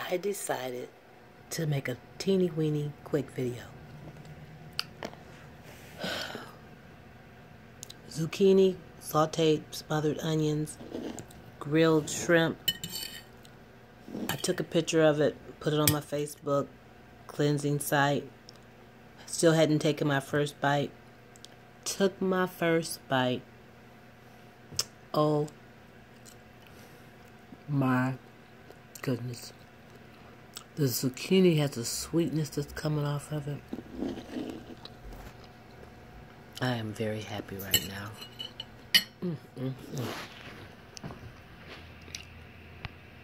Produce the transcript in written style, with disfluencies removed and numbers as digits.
I decided to make a teeny weeny quick video. Zucchini, sauteed, smothered onions, grilled shrimp. I took a picture of it, put it on my Facebook cleansing site. Still hadn't taken my first bite. Took my first bite. Oh my goodness. The zucchini has a sweetness that's coming off of it. I am very happy right now.